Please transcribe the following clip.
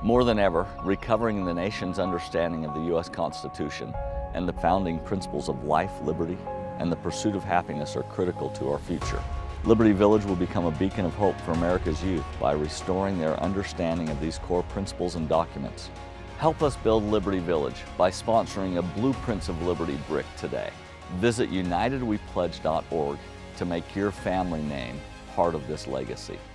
More than ever, recovering the nation's understanding of the U.S. Constitution and the founding principles of life, liberty, and the pursuit of happiness are critical to our future. Liberty Village will become a beacon of hope for America's youth by restoring their understanding of these core principles and documents. Help us build Liberty Village by sponsoring a Blueprints of Liberty brick today. Visit UnitedWePledge.org to make your family name part of this legacy.